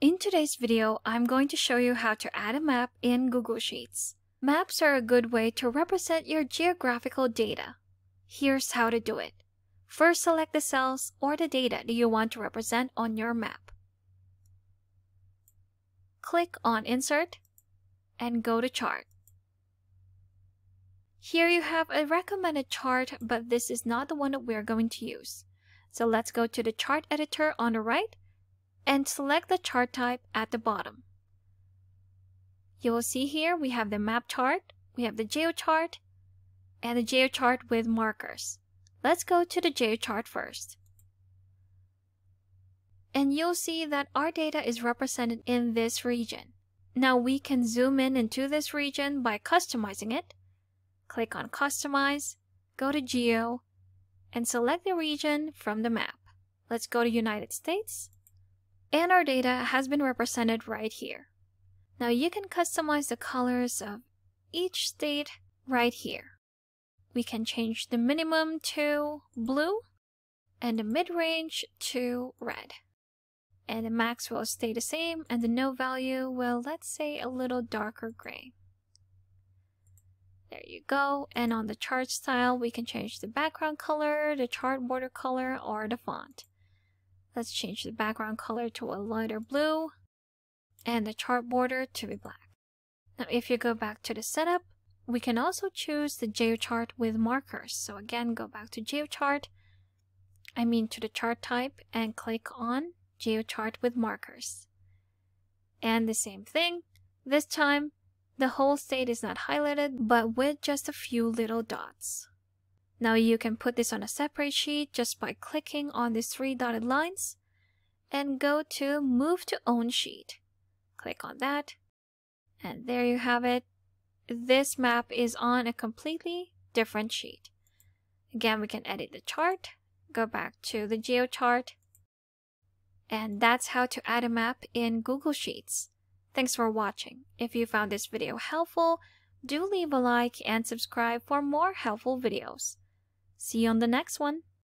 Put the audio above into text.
In today's video, I'm going to show you how to add a map in Google Sheets. Maps are a good way to represent your geographical data. Here's how to do it. First, select the cells or the data that you want to represent on your map. Click on Insert and go to Chart. Here you have a recommended chart, but this is not the one that we're going to use. So let's go to the chart editor on the right and select the chart type at the bottom. You will see here we have the map chart, we have the geochart, and the geochart with markers. Let's go to the geochart first. And you'll see that our data is represented in this region. Now we can zoom in into this region by customizing it. Click on Customize, go to Geo, and select the region from the map. Let's go to United States. And our data has been represented right here. Now you can customize the colors of each state right here. We can change the minimum to blue and the mid-range to red. And the max will stay the same and the no value will, let's say, a little darker gray. There you go. And on the chart style, we can change the background color, the chart border color, or the font. Let's change the background color to a lighter blue and the chart border to be black. Now if you go back to the setup, we can also choose the geochart with markers. So again, go back to geochart, to the chart type, and click on geochart with markers. And the same thing, this time the whole state is not highlighted, but with just a few little dots. Now you can put this on a separate sheet just by clicking on these three dotted lines and go to Move to Own Sheet. Click on that, and there you have it. This map is on a completely different sheet. Again, we can edit the chart, go back to the geochart, and that's how to add a map in Google Sheets. Thanks for watching. If you found this video helpful, do leave a like and subscribe for more helpful videos. See you on the next one.